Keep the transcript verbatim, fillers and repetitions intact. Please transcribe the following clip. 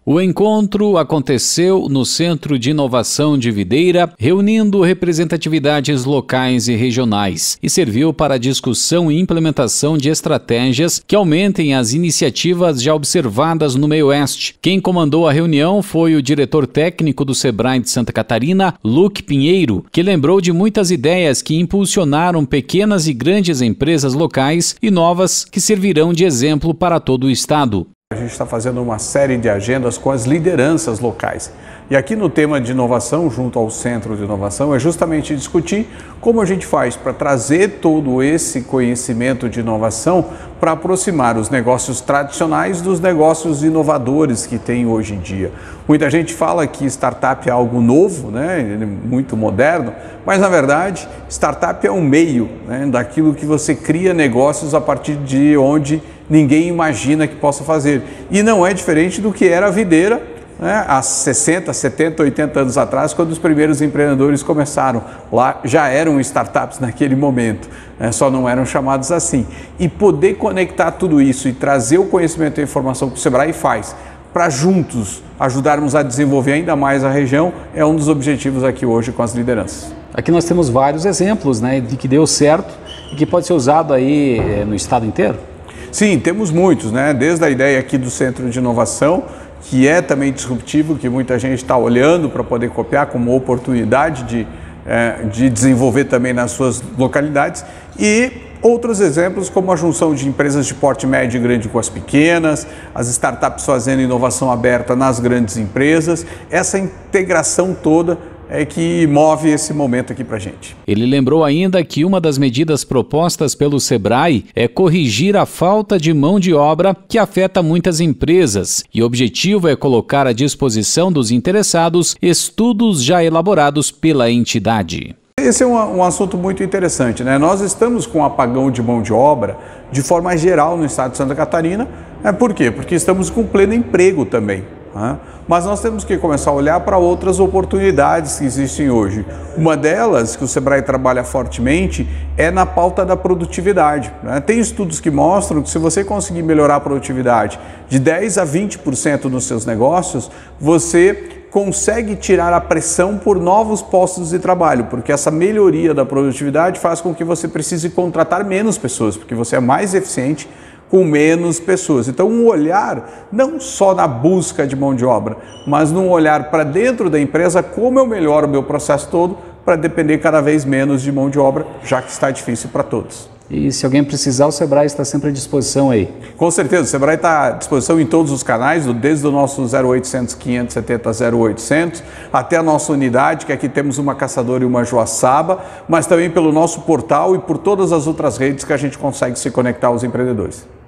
O encontro aconteceu no Centro de Inovação de Videira, reunindo representatividades locais e regionais, e serviu para a discussão e implementação de estratégias que aumentem as iniciativas já observadas no Meio-Oeste. Quem comandou a reunião foi o diretor técnico do Sebrae de Santa Catarina, Luque Pinheiro, que lembrou de muitas ideias que impulsionaram pequenas e grandes empresas locais e novas que servirão de exemplo para todo o estado. A gente está fazendo uma série de agendas com as lideranças locais. E aqui no tema de inovação, junto ao Centro de Inovação, é justamente discutir como a gente faz para trazer todo esse conhecimento de inovação para aproximar os negócios tradicionais dos negócios inovadores que tem hoje em dia. Muita gente fala que startup é algo novo, né, muito moderno, mas na verdade startup é um meio, né, daquilo que você cria negócios a partir de onde ninguém imagina que possa fazer. E não é diferente do que era a videira, né, há sessenta, setenta, oitenta anos atrás, quando os primeiros empreendedores começaram. Lá já eram startups naquele momento, né, só não eram chamados assim. E poder conectar tudo isso e trazer o conhecimento e a informação que o Sebrae faz para juntos ajudarmos a desenvolver ainda mais a região é um dos objetivos aqui hoje com as lideranças. Aqui nós temos vários exemplos, né, de que deu certo e que pode ser usado aí no estado inteiro. Sim, temos muitos, né? Desde a ideia aqui do Centro de Inovação, que é também disruptivo, que muita gente está olhando para poder copiar como oportunidade de, é, de desenvolver também nas suas localidades, e outros exemplos como a junção de empresas de porte médio e grande com as pequenas, as startups fazendo inovação aberta nas grandes empresas, essa integração toda é que move esse momento aqui para a gente. Ele lembrou ainda que uma das medidas propostas pelo Sebrae é corrigir a falta de mão de obra que afeta muitas empresas, e o objetivo é colocar à disposição dos interessados estudos já elaborados pela entidade. Esse é um, um assunto muito interessante, né? Nós estamos com um apagão de mão de obra de forma geral no estado de Santa Catarina. É, por quê? Porque estamos com pleno emprego também. Né? Mas nós temos que começar a olhar para outras oportunidades que existem hoje. Uma delas, que o Sebrae trabalha fortemente, é na pauta da produtividade. Né? Tem estudos que mostram que se você conseguir melhorar a produtividade de dez a vinte por cento nos seus negócios, você consegue tirar a pressão por novos postos de trabalho, porque essa melhoria da produtividade faz com que você precise contratar menos pessoas, porque você é mais eficiente com menos pessoas. Então, um olhar não só na busca de mão de obra, mas num olhar para dentro da empresa, como eu melhoro o meu processo todo para depender cada vez menos de mão de obra, já que está difícil para todos. E se alguém precisar, o Sebrae está sempre à disposição aí. Com certeza, o Sebrae está à disposição em todos os canais, desde o nosso zero oitocentos, quinhentos e setenta, zero oitocentos, até a nossa unidade, que aqui temos uma caçadora e uma joaçaba, mas também pelo nosso portal e por todas as outras redes que a gente consegue se conectar aos empreendedores.